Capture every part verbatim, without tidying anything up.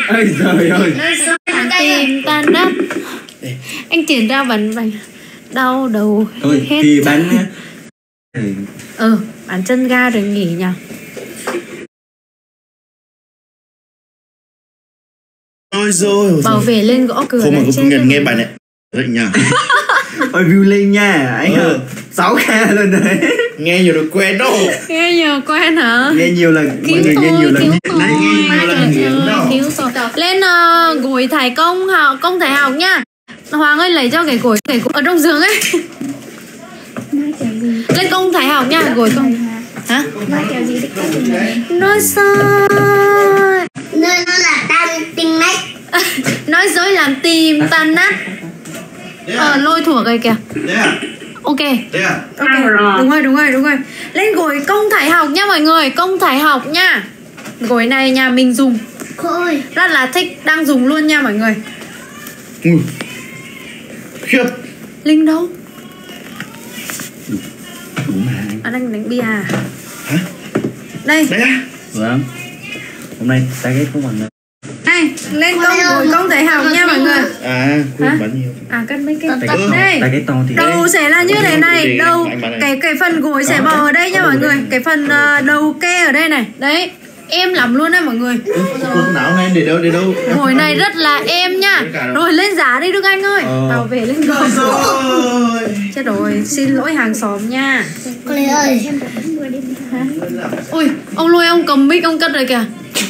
Ôi trời ơi. Nói dối làm tim tan nát. Anh chuyển ra bắn bánh đau đầu Thôi hết. thì bán. Ừ, bán chân ga rồi nghỉ nhỉ. Ôi rồi. Bảo vệ lên gõ cửa. Không mà có nghe, nghe bài này đấy nha. Ôi view lên nha anh. Ừ. sáu k lên đấy. Nghe nhiều được quen đâu. Nghe nhiều quen hả? Nghe nhiều là cứu mọi người tôi, nghe nhiều là cứu nghiện tôi, đấy. Nghe nhiều là nghiện đâu. cứu tôi. Lên uh, gối thải công học công thể học nhá. Hoàng ơi lấy cho cái gối cái gối ở trong giường ấy. Lên công thể học nhá, gối công. Hả? Nói kiểu gì đấy? Nói sai. Nói nó là tan tinh nách. Nói dối làm tim tan nát. Ờ lôi thủa cây kìa. Ok. Ok. Đúng rồi, đúng rồi, đúng rồi. Lên gối công thải học nhá mọi người, công thải học nhá. Gối này nhà mình dùng. Ôi. Rất là thích, đang dùng luôn nha mọi người. Ừ. Khiếp. Linh đâu? Đúng mà. À đang đánh bia à? Hả? Đây. Đây à? Vâng. Hôm nay target không bằng nữa. Này, lên công gối công thể học nha mọi người. À, quên bắn nhiều. À cắt mấy cái. Target Đây. target to thì. Đầu sẽ là như thế này, đầu cái cái phần gối sẽ bỏ ở đây nha mọi người. Cái phần uh, đầu kê ở đây này. Đấy. Êm lắm luôn đấy mọi người. Quần áo này để đâu để đâu. Gối này rất là êm nha. Rồi lên giá đi Đức Anh ơi. Bảo vệ lên gối. Chết rồi, xin lỗi hàng xóm nha. Cô Lê ơi. Ui, ông lôi ông cầm mic ông cất rồi kìa.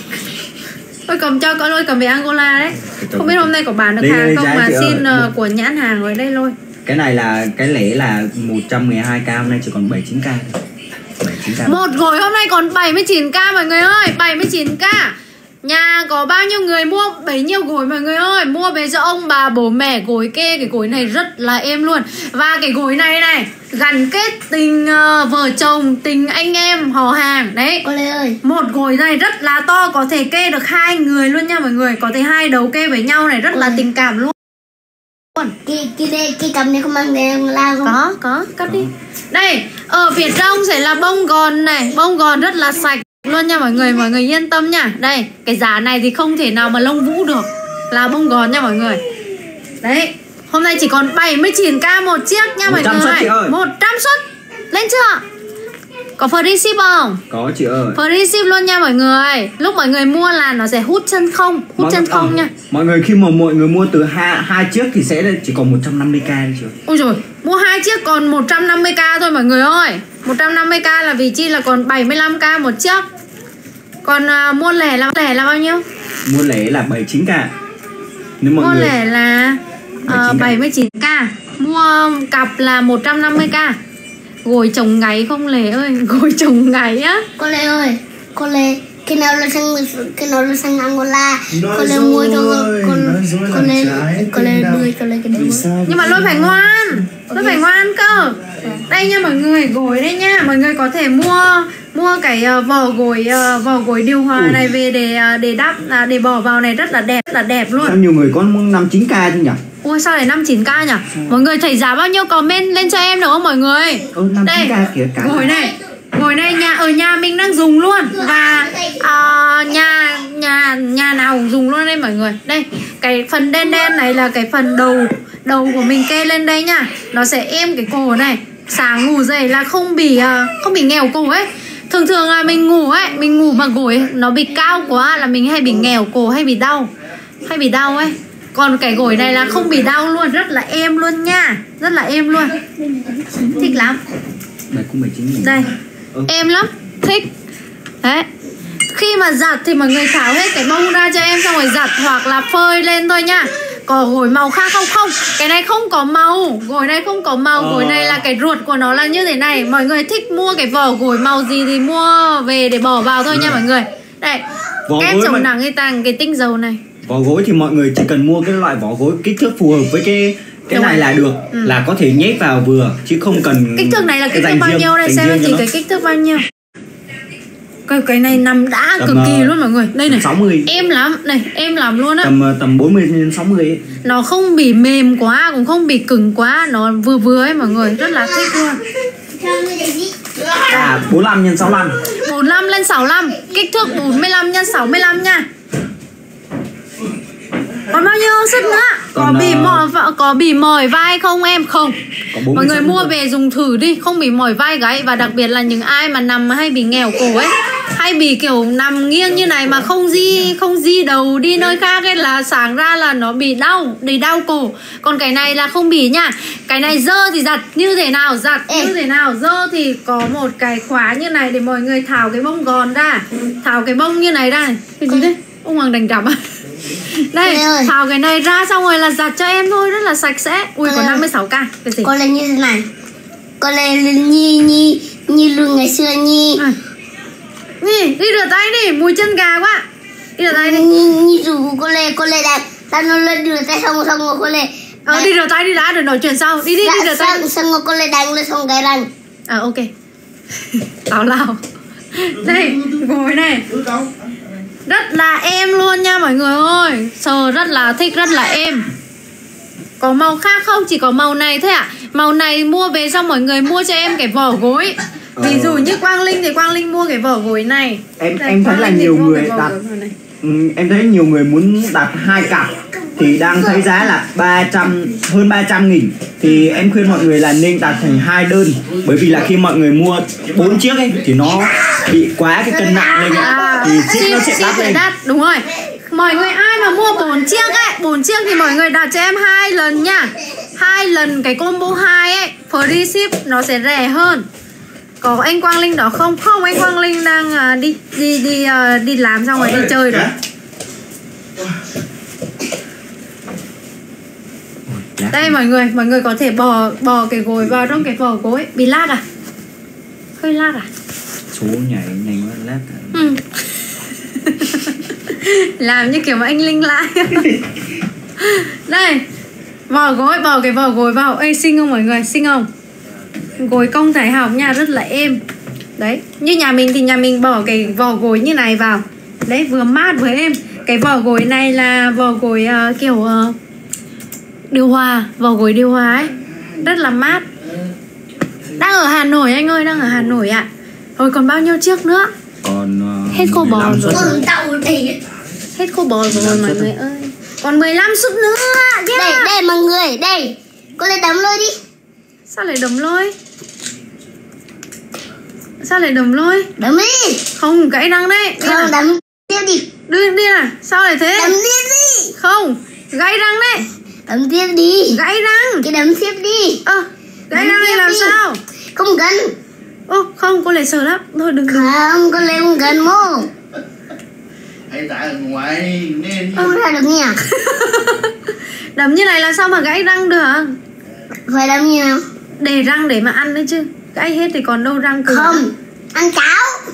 Tôi cầm cho con lôi cầm về Angola đấy. Không biết hôm nay có bán được Đây, hàng đây, không giá mà chị xin ơi. uh, của nhãn hàng ở đây lôi. Cái này là cái lẻ là một trăm mười hai k, hôm nay chỉ còn bảy mươi chín k. bảy mươi chín k. Một gối hôm nay còn bảy mươi chín k mọi người ơi, bảy mươi chín k. Nhà có bao nhiêu người mua bấy nhiêu gối mọi người ơi. Mua về cho ông bà bố mẹ gối kê. Cái gối này rất là êm luôn. Và cái gối này này gắn kết tình uh, vợ chồng, tình anh em, họ hàng. Đấy. Cô Lê ơi. Một gối này rất là to, có thể kê được hai người luôn nha mọi người. Có thể hai đầu kê với nhau này, rất là tình cảm luôn. Cái cái đây cái cầm này không mang đèn lao không? Có, có, cắt đi. Đây, ở phía trong sẽ là bông gòn này. Bông gòn rất là sạch luôn nha mọi người, mọi người yên tâm nha. Đây, cái giá này thì không thể nào mà lông vũ được. Là bông gòn nha mọi người. Đấy, hôm nay chỉ còn bảy mươi chín k một chiếc nha mọi người. một trăm suất. Lên chưa? Có free ship không? Có chị ơi. Free ship luôn nha mọi người. Lúc mọi người mua là nó sẽ hút chân không, hút mọi, chân không à, nha. Mọi người khi mà mọi người mua từ hai hai chiếc thì sẽ chỉ còn một trăm năm mươi k thôi chị ơi. Ôi rồi, mua hai chiếc còn một trăm năm mươi k thôi mọi người ơi. một trăm năm mươi k là vì chi là còn bảy mươi lăm k một chiếc. Còn uh, mua lẻ là lẻ là bao nhiêu? Mua lẻ là bảy mươi chín k. Nếu mọi Mua người lẻ là uh, bảy mươi chín k. Mua cặp là một trăm năm mươi k. Gối chồng gáy không Lê ơi, gối chồng gáy á. Cô Lê ơi, cô Lê, khi nào là sang khi nào là sang Angola, cô Lê mua cho con cô Lê cô Lê đưa cho Lê cái đấy. Nhưng mà lôi phải ngoan, lôi phải ngoan cơ. Đây nha mọi người, gối đây nha, mọi người có thể mua mua cái uh, vỏ gối uh, vỏ gối điều hòa Ui. này về để uh, để đắp uh, để bỏ vào này rất là đẹp, rất là đẹp luôn. Sao nhiều người có năm chín k chứ nhỉ? Ui sao lại năm chín k nhỉ? Ừ. Mọi người thấy giá bao nhiêu comment lên cho em được không mọi người? Ừ, đây, gối này. Gối này nhà ở nhà mình đang dùng luôn. Và uh, nhà nhà nhà nào cũng dùng luôn đây mọi người. Đây, cái phần đen đen này là cái phần đầu đầu của mình kê lên đây nha. Nó sẽ êm cái cổ này. Sáng ngủ dậy là không bị uh, không bị nghèo cổ ấy. Thường thường là mình ngủ ấy, mình ngủ mà gối nó bị cao quá là mình hay bị nghèo cổ, hay bị đau. Hay bị đau ấy. Còn cái gối này là không bị đau luôn, rất là êm luôn nha. Rất là êm luôn. Thích lắm. Đây, ừ. Êm lắm, thích. Đấy. Khi mà giặt thì mọi người tháo hết cái bông ra cho em, xong rồi giặt hoặc là phơi lên thôi nha. Có gối màu khác không? Không, cái này không có màu. Gối này không có màu. Gối này là cái ruột của nó là như thế này. Mọi người thích mua cái vỏ gối màu gì thì mua về để bỏ vào thôi nha mọi người. Đây, kem chống nắng cái tàng cái tinh dầu này. Vỏ gối thì mọi người chỉ cần mua cái loại vỏ gối kích thước phù hợp với cái cái Đúng này rồi. Là được, ừ. Là có thể nhét vào vừa chứ không cần. Kích thước này là kích thước bao nhiêu đây, xem em chỉ cái kích thước bao nhiêu. Cái cái này nằm đã tầm, cực kỳ luôn mọi người. Đây này. sáu mươi. Êm lắm, này, êm lắm luôn á. Tầm tầm bốn mươi đến sáu mươi ấy. Nó không bị mềm quá, cũng không bị cứng quá, nó vừa vừa ấy mọi người, rất là thích luôn. À, bốn mươi lăm nhân sáu mươi lăm. bốn mươi lăm lên sáu mươi lăm, kích thước bốn mươi lăm nhân sáu mươi lăm nha. Còn bao nhiêu sức nữa? Có Còn, bị uh, mỏi có bị mỏi vai không em? Không. Có bốn Mọi mươi người sức mua nữa. về dùng thử đi, không bị mỏi vai gáy. Và đặc biệt là những ai mà nằm hay bị nghèo cổ ấy, hay bị kiểu nằm nghiêng như này mà không di không di đầu đi nơi khác ấy, là sáng ra là nó bị đau, bị đau cổ. Còn cái này là không bị nha. Cái này dơ thì giặt như thế nào, giặt như thế nào. Dơ thì có một cái khóa như này để mọi người tháo cái bông gòn ra, tháo cái bông như này ra này. Cái gì đấy? Ông Hoàng đánh đập à? Đây, tháo cái này ra xong rồi là giặt cho em thôi, rất là sạch sẽ. Ui, có năm mươi sáu k. Cái gì? Con lên như thế này. Con lên như như như luôn ngày xưa như à. Đi, đi rửa tay đi, mùi chân gà quá. Đi rửa tay đi. Như như dù con lên con lên đặt ta nó lên rửa tay xong xong rồi con lên. Ờ đi rửa tay đi đã rồi nói chuyện sau. Đi đi dạ, đi rửa tay. Xong, xong rồi con lên đánh lên xong cái răng. À ok. Tào lao. Đây, ngồi này. Rất là êm luôn nha mọi người ơi. Sờ rất là thích, rất là êm. Có màu khác không? Chỉ có màu này thôi ạ. À? Màu này mua về xong mọi người mua cho em cái vỏ gối. Ví dụ như Quang Linh thì Quang Linh mua cái vỏ gối này. Em Đây, em thấy Quang là Linh thì nhiều mua người cái vỏ đặt gối này. ừ, em thấy nhiều người muốn đặt hai cặp thì đang thấy giá là ba trăm hơn ba trăm nghìn, thì em khuyên mọi người là nên đặt thành hai đơn, bởi vì là khi mọi người mua bốn chiếc ấy thì nó bị quá cái cân nặng lên À, thì ship nó sẽ ship đắt phải lên. đắt, đúng rồi. Mọi người ai mà mua bốn chiếc ấy, bốn chiếc thì mọi người đặt cho em hai lần nha. Hai lần cái combo hai ấy, free ship nó sẽ rẻ hơn. Có anh Quang Linh đó không? Không, anh Quang Linh đang uh, đi đi đi uh, đi làm xong rồi đi chơi rồi. Đây mọi người, mọi người có thể bò bò cái gối vào trong cái vỏ gối. Bị lag à? Hơi lag à? Số nhảy nhanh quá lát. Ừ. Làm như kiểu mà anh Linh lại. Đây, vỏ gối, bỏ cái vỏ gối vào. Ê, xinh không mọi người, xinh không? Gối cong thái học nha, rất là êm. Đấy, như nhà mình thì nhà mình bỏ cái vỏ gối như này vào. Đấy, vừa mát vừa êm. Cái vỏ gối này là vỏ gối uh, kiểu uh, điều hòa, vỏ gối điều hòa ấy. Rất là mát. Đang ở Hà Nội anh ơi, đang ở Hà Nội ạ. À. Rồi còn bao nhiêu chiếc nữa? Còn uh, hết khô bò rồi. Còn tàu đây. Hết khô bò rồi mọi người ơi. Còn mười lăm suất nữa. Yeah. Đây, đây mọi người, đây. Con lên đấm lôi đi. Sao lại đấm lôi? Sao lại đấm lôi? Đấm đi. Không, gãy răng đấy. Không, đấm tiếp đi. Đưa đi à? Sao lại thế? Đấm tiếp đi. Không, gãy răng đấy. Đấm tiếp đi. Gãy răng. Cái đấm tiếp đi. Ơ, à, gãy răng thì làm đi. Sao? Không gần. Ô, không, cô lại sợ lắm. Thôi đừng. Không, con lên không gần mô. Hay tại ở ngoài nên Không ra được nhỉ? Đấm như này là sao mà gãy răng được? Phải đấm như nào? Để răng để mà ăn đấy chứ. Gãy hết thì còn đâu răng cửa. Không, ăn cháo.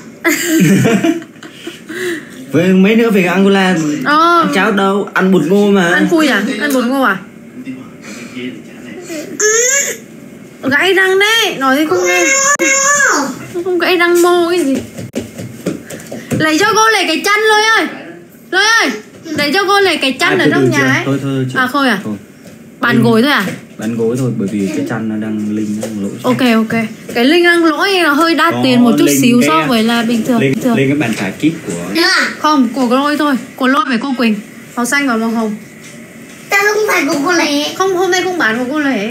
với mấy nữa về Angola Ờ. ăn cháo đâu, ăn bột ngô mà. Ăn khui à? Ăn bột ngô à? Gãy răng đấy, nói thì không nghe. Không gãy răng mô cái gì. Lấy cho cô lấy cái chăn Lôi ơi. Lôi ơi, lấy cho cô lấy cái chăn à, ở trong nhà chưa. ấy. Thôi thôi chị. À khôi à? Thôi. Bàn gối thôi à? Bán gối thôi, bởi vì cái chăn nó đang linh đang lỗi. Ok ok. Cái linh đang lỗi là hơi đắt Có tiền một chút linh xíu cái- so với là bình thường. Lên, Bình thường. lên cái bàn trải kit của Nữa. Không, của Lôi thôi. Của Lôi với cô Quỳnh. Màu xanh và màu hồng. Ta không phải của cô lấy. Không, hôm nay không bán của cô Lệ.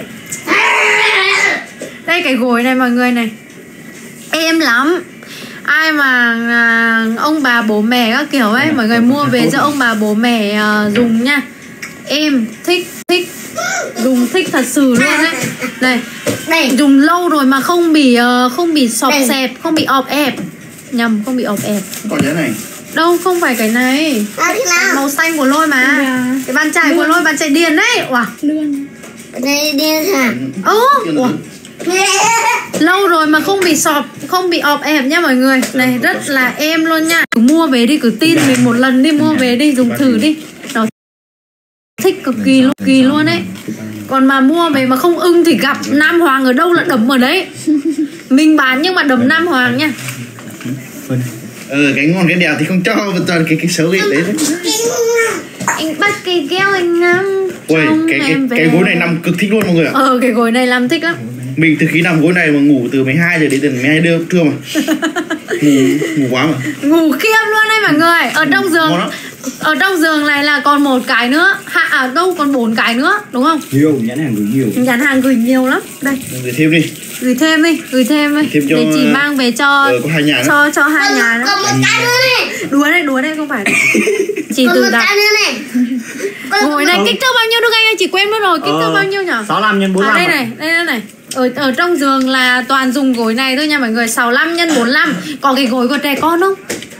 Đây cái gối này mọi người này. Êm lắm. Ai mà à, ông bà bố mẹ các kiểu ấy, mọi người mua về cho ông bà bố mẹ à, dùng nha. Êm, thích, thích. Dùng thích thật sự luôn đấy. Này, Đây. dùng lâu rồi mà không bị uh, không bị sọp Đây. xẹp, không bị ọp ẹp. Nhầm, không bị ọp ẹp. còn cái này. Đâu, không phải cái này. À, thế nào? Màu xanh của Lôi mà. Cái bàn chải của Lôi, bàn chải điền đấy. Wow. Đây đi hả? Ồ, wow. Lâu rồi mà không bị sọp, không bị ọp ẹp nha mọi người. Này rất là êm luôn nha. Cứ mua về đi, cứ tin mình một lần đi, mua về đi, dùng thử đi. Nó thích cực kỳ luôn, kỳ luôn ấy. Còn mà mua về mà không ưng thì gặp Nam Hoàng ở đâu là đấm ở đấy. Mình bán nhưng mà đấm Nam Hoàng nha. Ừ, cái ngon cái đẹp thì không cho, mà toàn cái cái xấu cái đấy. Anh bắt cây keo anh ngắm. Ui, cái cái cái gối này nằm cực thích luôn mọi người ạ. Ờ, cái gối này làm thích lắm. Mình từ khi nằm gối này mà ngủ từ mười hai giờ đến tận mười hai giờ trưa mà. ngủ ngủ quá mà. Ngủ khiêm luôn đấy mọi người. Ở trong giường Ngon lắm. Ở trong giường này là còn một cái nữa. Hạ à, đâu còn bốn cái nữa đúng không? Nhiều, nhãn hàng gửi nhiều. Nhãn hàng gửi nhiều lắm. Đây. Gửi thêm đi. Gửi thêm đi, gửi thêm đi. Thêm cho, để chị mang về cho ờ, có hai nhà nữa. cho cho hai Còn, nhà nữa. còn một cái nữa này. Đùa đấy, đùa đấy không phải. Chị Còn tự một đặt. cái nữa này. Còn Ngồi này Không. kích thước bao nhiêu được anh ơi? Chị quên mất rồi, kích thước Ờ, bao nhiêu nhỉ? sáu mươi lăm nhân bốn mươi À, lăm. đây này, đây đây này. Ở ở trong giường là toàn dùng gối này thôi nha mọi người, sáu mươi lăm nhân bốn mươi lăm. Có cái gối của trẻ con không?